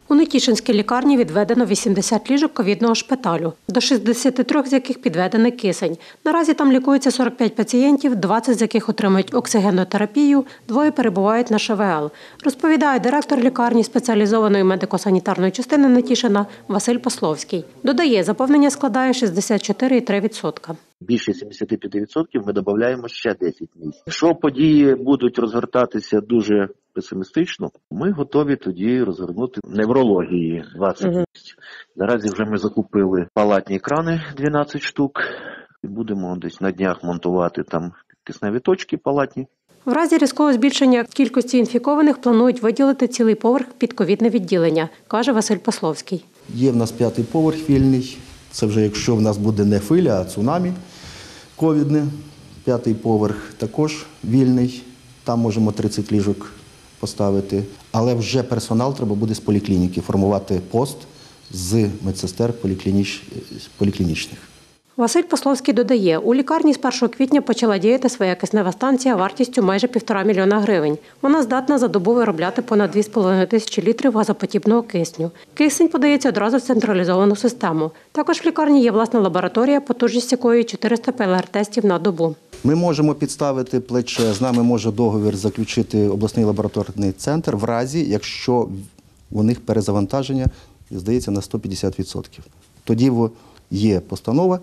У Нетішинській лікарні відведено 80 ліжок ковідного шпиталю, до 63 з яких підведений кисень. Наразі там лікуються 45 пацієнтів, 20 з яких отримують оксигенотерапію, 2 перебувають на ШВЛ. Розповідає директор лікарні спеціалізованої медико-санітарної частини Нетішина Василь Пословський. Додає, заповнення складає 64,3%. Більше 75% ми додаємо ще 10 місць. Якщо події будуть розгортатися дуже песимістично, ми готові тоді розгорнути неврології 20 місць. Наразі вже ми закупили палатні крани 12 штук. І будемо десь на днях монтувати там кисневі точки палатні. В разі різкого збільшення кількості інфікованих планують виділити цілий поверх під ковідне відділення, каже Василь Пословський. Є в нас 5-й поверх вільний. Це вже якщо в нас буде не хвиля, а цунамі ковідне. 5-й поверх також вільний. Там можемо 30 ліжок поставити. Але вже персонал треба буде з поліклініки формувати пост з медсестер поліклінічних. Василь Пословський додає, у лікарні з 1 квітня почала діяти своя киснева станція вартістю майже 1,5 мільйона гривень. Вона здатна за добу виробляти понад 2,5 тисячі літрів газоподібного кисню. Кисень подається одразу в централізовану систему. Також в лікарні є власна лабораторія, потужність якої 400 ПЛР-тестів на добу. Ми можемо підставити плече, з нами може договір заключити обласний лабораторний центр в разі, якщо у них перезавантаження, здається, на 150%. Тоді є постанова.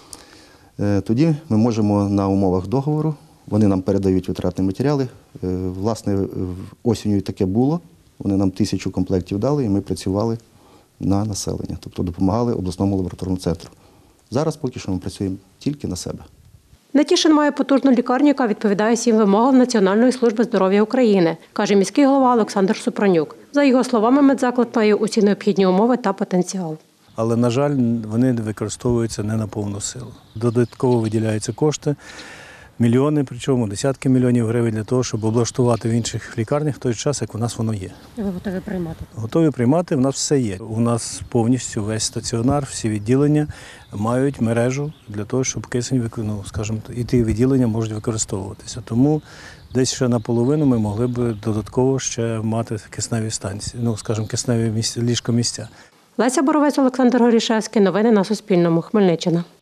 Тоді ми можемо на умовах договору, вони нам передають витратні матеріали. Власне, осінню таке було, вони нам 1000 комплектів дали і ми працювали на населення, тобто допомагали обласному лабораторному центру. Зараз поки що ми працюємо тільки на себе. Нетішин має потужну лікарню, яка відповідає всім вимогам Національної служби здоров'я України, каже міський голова Олександр Супранюк. За його словами, медзаклад має усі необхідні умови та потенціал. Але, на жаль, вони використовуються не на повну силу. Додатково виділяються кошти, мільйони, причому десятки мільйонів гривень для того, щоб облаштувати в інших лікарнях в той час, як у нас воно є. Ви готові приймати? Готові приймати, в нас все є. У нас повністю весь стаціонар, всі відділення мають мережу для того, щоб кисень, і ті відділення можуть використовуватися. Тому десь ще наполовину ми могли б додатково ще мати кисневі станції, кисневі ліжко-місця. Леся Боровець, Олександр Горішевський. Новини на Суспільному. Хмельниччина.